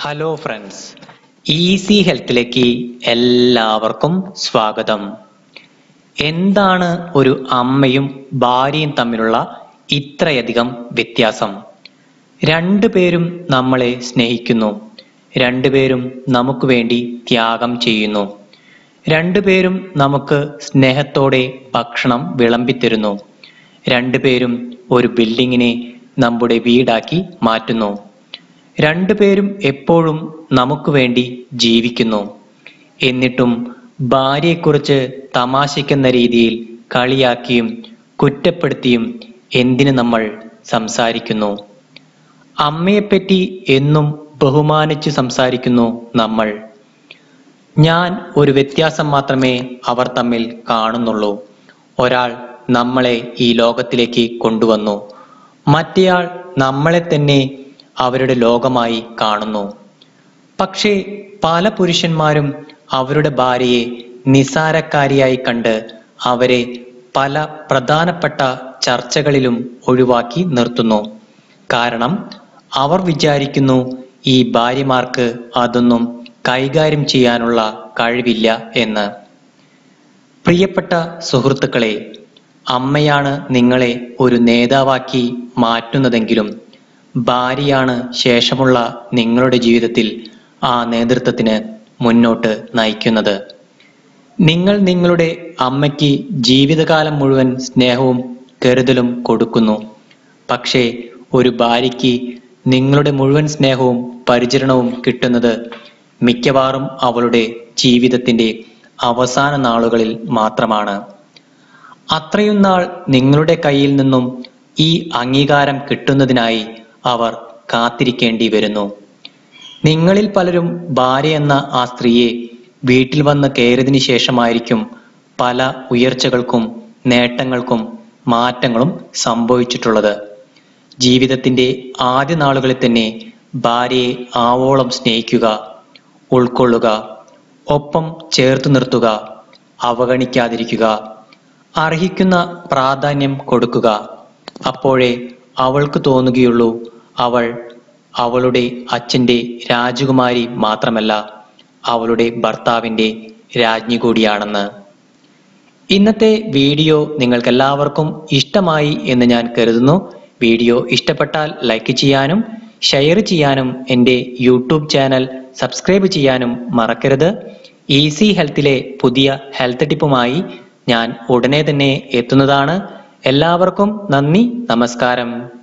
Hello friends, easy ഹെൽത്തിലേക്ക് എല്ലാവർക്കും സ്വാഗതം. എന്താണ് ഒരു അമ്മയും ഭാര്യയും തമ്മിലുള്ള ഇത്രയധികം വ്യത്യാസം? രണ്ടുപേരും നമ്മളെ സ്നേഹിക്കുന്നു, രണ്ടുപേരും നമുക്ക് വേണ്ടി ത്യാഗം ചെയ്യുന്നു, രണ്ടുപേരും നമുക്ക് സ്നേഹത്തോടെ ഭക്ഷണം വിളമ്പിത്തരുന്നു, രണ്ടുപേരും ഒരു ബിൽഡിങ്ങിനെ നമ്മുടെ വീടാക്കി മാറ്റുന്നു, രണ്ടുപേരും എപ്പോഴും നമുക്ക് വേണ്ടി ജീവിക്കുന്നു. എന്നിട്ടും ഭാര്യയെക്കുറിച്ച് തമാശയ്ക്കെന്ന രീതിയിൽ കളിയാക്കിയും കുറ്റപ്പെടുത്തിയും എന്തിന് നമ്മൾ സംസാരിക്കുന്നു? അമ്മയെപ്പറ്റി എന്നും ബഹുമാനിച്ച് സംസാരിക്കുന്നു നമ്മൾ. ഞാൻ ഒരു വ്യത്യാസം മാത്രമേ അവർ തമ്മിൽ കാണുന്നുള്ളൂ. ഒരാൾ നമ്മളെ ഈ ലോകത്തിലേക്ക് കൊണ്ടുവന്നു, മറ്റേയാൾ നമ്മളെ തന്നെ അവരുടെ ലോകമായി കാണുന്നു. പക്ഷേ പല പുരുഷന്മാരും അവരുടെ ഭാര്യയെ നിസ്സാരക്കാരിയായി കണ്ട് അവരെ പല പ്രധാനപ്പെട്ട ചർച്ചകളിലും ഒഴിവാക്കി നിർത്തുന്നു. കാരണം അവർ വിചാരിക്കുന്നു ഈ ഭാര്യമാർക്ക് അതൊന്നും കൈകാര്യം ചെയ്യാനുള്ള കഴിവില്ല എന്ന്. പ്രിയപ്പെട്ട സുഹൃത്തുക്കളെ, അമ്മയാണ് നിങ്ങളെ ഒരു നേതാവാക്കി മാറ്റുന്നതെങ്കിലും ഭാര്യയാണ് ശേഷമുള്ള നിങ്ങളുടെ ജീവിതത്തിൽ ആ നേതൃത്വത്തിന് മുന്നോട്ട് നയിക്കുന്നത്. നിങ്ങൾ നിങ്ങളുടെ അമ്മയ്ക്ക് ജീവിതകാലം മുഴുവൻ സ്നേഹവും കരുതലും കൊടുക്കുന്നു. പക്ഷേ ഒരു ഭാര്യയ്ക്ക് നിങ്ങളുടെ മുഴുവൻ സ്നേഹവും പരിചരണവും കിട്ടുന്നത് മിക്കവാറും അവളുടെ ജീവിതത്തിന്റെ അവസാന നാളുകളിൽ മാത്രമാണ്. അത്രയും നാൾ നിങ്ങളുടെ കയ്യിൽ നിന്നും ഈ അംഗീകാരം കിട്ടുന്നതിനായി അവർ കാത്തിരിക്കേണ്ടി വരുന്നു. നിങ്ങളിൽ പലരും ഭാര്യ എന്ന ആ സ്ത്രീയെ വീട്ടിൽ വന്ന് കയറിയതിനു ശേഷമായിരിക്കും പല ഉയർച്ചകൾക്കും നേട്ടങ്ങൾക്കും മാറ്റങ്ങളും സംഭവിച്ചിട്ടുള്ളത്. ജീവിതത്തിന്റെ ആദ്യ നാളുകളിൽ തന്നെ ഭാര്യയെ ആവോളം സ്നേഹിക്കുക, ഉൾക്കൊള്ളുക, ഒപ്പം ചേർത്ത് നിർത്തുക, അവഗണിക്കാതിരിക്കുക, അർഹിക്കുന്ന പ്രാധാന്യം കൊടുക്കുക. അപ്പോഴേ അവൾക്ക് തോന്നുകയുള്ളൂ അവൾ അവളുടെ അച്ഛന്റെ രാജകുമാരി മാത്രമല്ല, അവളുടെ ഭർത്താവിന്റെ രാജ്ഞി കൂടിയാണെന്ന്. ഇന്നത്തെ വീഡിയോ നിങ്ങൾക്കെല്ലാവർക്കും ഇഷ്ടമായി എന്ന് ഞാൻ കരുതുന്നു. വീഡിയോ ഇഷ്ടപ്പെട്ടാൽ ലൈക്ക് ചെയ്യാനും ഷെയർ ചെയ്യാനും എൻ്റെ യൂട്യൂബ് ചാനൽ സബ്സ്ക്രൈബ് ചെയ്യാനും മറക്കരുത്. ഈസി ഹെൽത്തിലെ പുതിയ ഹെൽത്ത് ടിപ്പുമായി ഞാൻ ഉടനെ തന്നെ എത്തുന്നതാണ്. എല്ലാവർക്കും നന്ദി, നമസ്കാരം.